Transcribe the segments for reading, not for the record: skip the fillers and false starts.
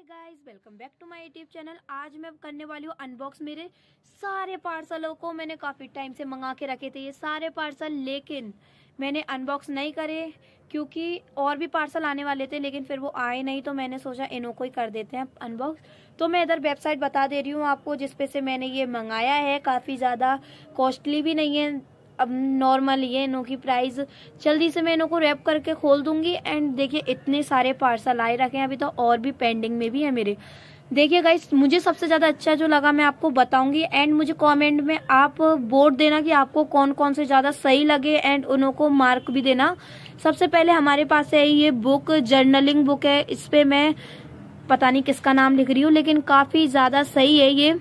Guys, welcome back to my YouTube channel. आज मैं करने वाली हूँ अनबॉक्स मेरे सारे पार्सलों को। मैंने काफ़ी टाइम से मंगा के रखे थे ये सारे पार्सल, लेकिन मैंने अनबॉक्स नहीं करे क्योंकि और भी पार्सल आने वाले थे, लेकिन फिर वो आए नहीं, तो मैंने सोचा इन्हों को ही कर देते हैं अनबॉक्स। तो मैं इधर वेबसाइट बता दे रही हूँ आपको जिस पे से मैंने ये मंगाया है। काफ़ी ज़्यादा कॉस्टली भी नहीं है, अब नॉर्मल ये इनों की प्राइस। जल्दी से मैं इनों को रैप करके खोल दूंगी। एंड देखिए इतने सारे पार्सल आए रखे हैं अभी, तो और भी पेंडिंग में भी है मेरे। देखिए गाइस, मुझे सबसे ज़्यादा अच्छा जो लगा मैं आपको बताऊंगी, एंड मुझे कमेंट में आप वोट देना कि आपको कौन कौन से ज़्यादा सही लगे, एंड उन्हों को मार्क भी देना। सबसे पहले हमारे पास है ये बुक, जर्नलिंग बुक है। इस पे मैं पता नहीं किसका नाम लिख रही हूँ, लेकिन काफ़ी ज़्यादा सही है ये।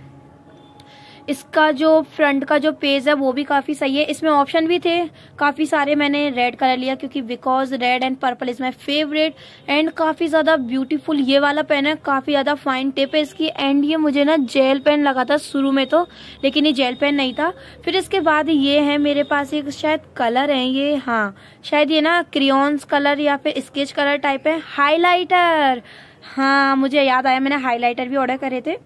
इसका जो फ्रंट का जो पेज है वो भी काफी सही है। इसमें ऑप्शन भी थे काफी सारे, मैंने रेड कलर लिया क्योंकि because red and purple is my favourite. And काफी ज्यादा ब्यूटीफुल ये वाला पेन है, काफी ज्यादा फाइन टिप है इसकी। एंड ये मुझे ना जेल पेन लगा था शुरू में तो, लेकिन ये जेल पेन नहीं था। फिर इसके बाद ये है मेरे पास एक शायद कलर है ये, हाँ शायद ये ना क्रियॉन्स कलर या फिर स्केच कलर टाइप है। हाईलाइटर, हाँ मुझे याद आया, मैंने हाईलाइटर भी ऑर्डर करे थे।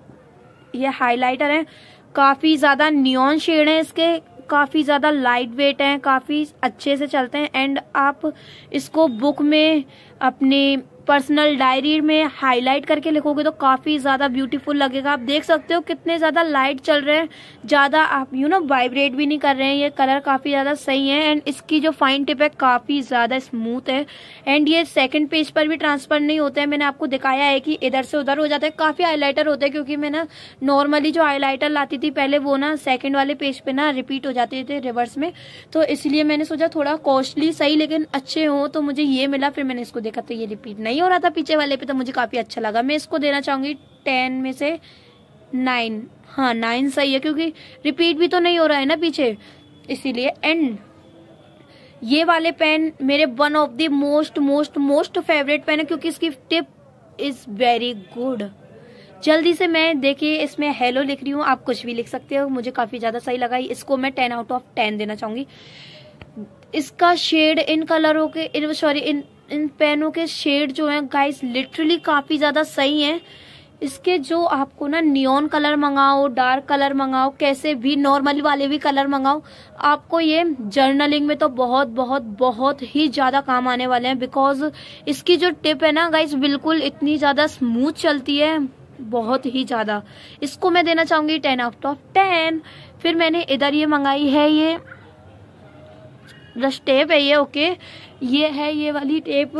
ये हाईलाइटर है, काफी ज्यादा नियॉन शेड है इसके, काफी ज्यादा लाइट वेट है, काफी अच्छे से चलते हैं। एंड आप इसको बुक में, अपने पर्सनल डायरी में हाईलाइट करके लिखोगे तो काफी ज्यादा ब्यूटीफुल लगेगा। आप देख सकते हो कितने ज्यादा लाइट चल रहे हैं, ज्यादा आप वाइब्रेट भी नहीं कर रहे हैं। ये कलर काफी ज्यादा सही है। एंड इसकी जो फाइन टिप है काफी ज्यादा स्मूथ है। एंड ये सेकंड पेज पर भी ट्रांसफर नहीं होते हैं। मैंने आपको दिखाया है कि इधर से उधर हो जाता है। काफी हाईलाइटर होते हैं क्योंकि मैं ना नॉर्मली जो हाईलाइटर लाती थी पहले, वो ना सेकंड वाले पेज पे ना रिपीट हो जाते थे रिवर्स में, तो इसलिए मैंने सोचा थोड़ा कॉस्टली सही लेकिन अच्छे हो, तो मुझे ये मिला। फिर मैंने इसको देखा तो ये रिपीट नहीं हो रहा था पीछे वाले पे, तो मुझे काफी अच्छा लगा। मैं इसको देना चाहूंगी 10 में से 9। हाँ 9 सही है क्योंकि रिपीट भी तो नहीं हो रहा है ना पीछे, इसीलिए। एंड ये वाले पेन मेरे one of the most favourite pen है क्योंकि इसकी टिप इज वेरी गुड। जल्दी से मैं देखिए इसमें हेलो लिख रही हूँ, आप कुछ भी लिख सकते हो, मुझे काफी ज्यादा सही लगा। इसको मैं 10 आउट ऑफ 10 देना चाहूंगी। इसका शेड, इन कलरों के, इन पेनों के शेड जो हैं गाइस लिटरली काफी ज्यादा सही हैं। इसके जो आपको ना नियॉन कलर मंगाओ, डार्क कलर मंगाओ, कैसे भी नॉर्मल वाले भी कलर मंगाओ, आपको ये जर्नलिंग में तो बहुत ही ज्यादा काम आने वाले हैं। बिकॉज इसकी जो टिप है ना गाइस बिल्कुल इतनी ज्यादा स्मूथ चलती है, बहुत ही ज्यादा। इसको मैं देना चाहूंगी 10 आउट ऑफ 10। फिर मैंने इधर ये मंगाई है, ये ब्रश टेप है ये, ओके ये है ये वाली टेप,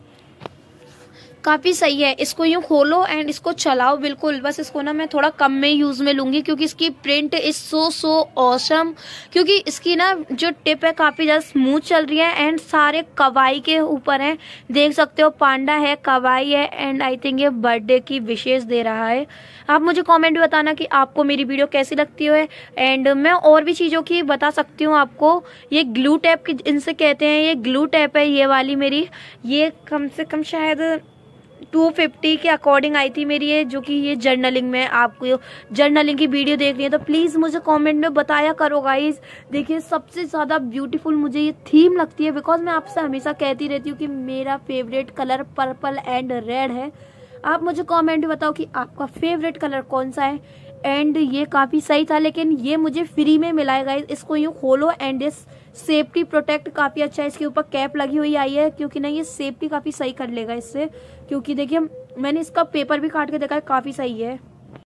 काफी सही है। इसको यूं खोलो एंड इसको चलाओ बिल्कुल। बस इसको ना मैं थोड़ा कम में यूज में लूंगी क्योंकि इसकी प्रिंट इज सो ऑसम, क्योंकि इसकी ना जो टिप है काफी ज्यादा स्मूथ चल रही है। एंड सारे कवाई के ऊपर है, देख सकते हो पांडा है, कवाई है। एंड आई थिंक ये बर्थडे की विशेष दे रहा है। आप मुझे कमेंट में बताना कि आपको मेरी वीडियो कैसी लगती है। एंड मैं और भी चीजों की बता सकती हूँ आपको। ये ग्लू टैप की इनसे कहते हैं, ये ग्लू टैप है ये वाली मेरी। ये कम से कम शायद 250 के अकॉर्डिंग आई थी मेरी ये, जो कि ये जर्नलिंग में, आपको जर्नलिंग की वीडियो देख रही है तो प्लीज मुझे कमेंट में बताया करो गाइस। देखिए सबसे ज्यादा ब्यूटीफुल मुझे ये थीम लगती है, बिकॉज मैं आपसे हमेशा कहती रहती हूँ कि मेरा favourite colour purple and red है। आप मुझे कमेंट में बताओ कि आपका फेवरेट कलर कौन सा है। एंड ये काफी सही था, लेकिन ये मुझे फ्री में मिला है गाइस। इसको यूं खोलो एंड इस सेफ्टी प्रोटेक्ट काफी अच्छा है। इसके ऊपर कैप लगी हुई आई है क्योंकि ना ये सेफ्टी काफी सही कर लेगा इससे, क्योंकि देखिए मैंने इसका पेपर भी काट के देखा है, काफी सही है।